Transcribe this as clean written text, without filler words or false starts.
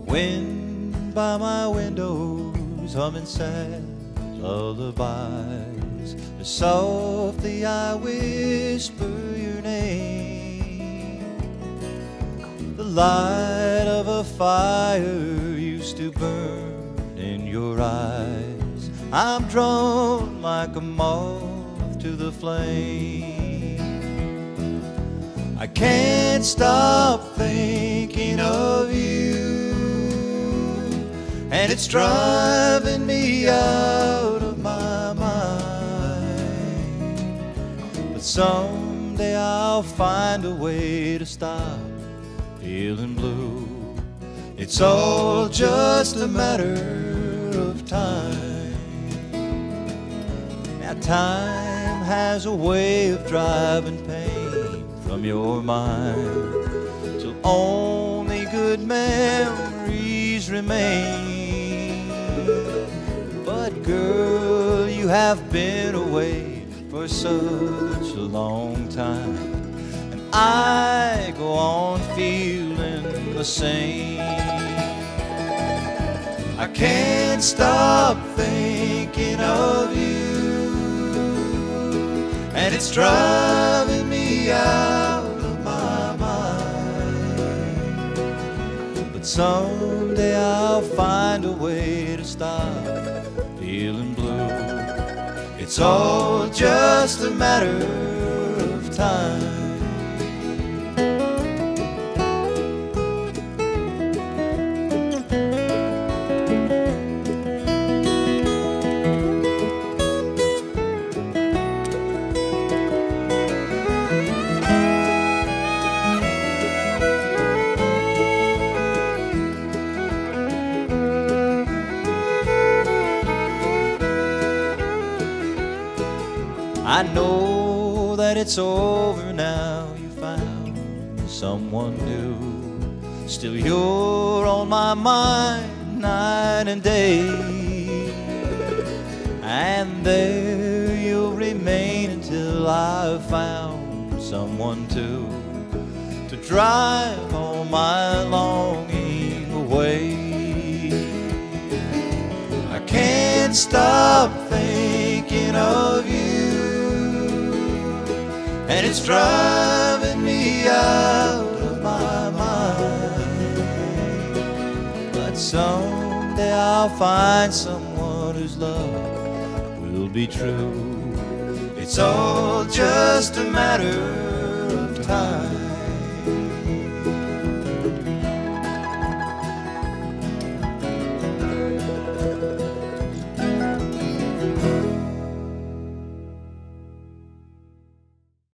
Wind by my windows humming sad lullabies. Softly I whisper your name. The light of a fire used to burn in your eyes. I'm drawn like a moth to the flame. I can't stop thinking of you, and it's driving me out of my mind. But someday I'll find a way to stop feeling blue. It's all just a matter of time. Now time has a way of driving pain from your mind till only good memories remain. But girl, you have been away for such a long time, and I go on feeling the same. I can't stop thinking of you, and it's driving me out of my mind. But someday I'll find a way to stop feeling blue. It's all just a matter of time. I know that it's over now, you found someone new. Still you're on my mind night and day, and there you'll remain until I've found someone to drive all my longing away. I can't stop thinking of you, and it's driving me out of my mind. But someday I'll find someone whose love will be true. It's all just a matter of time.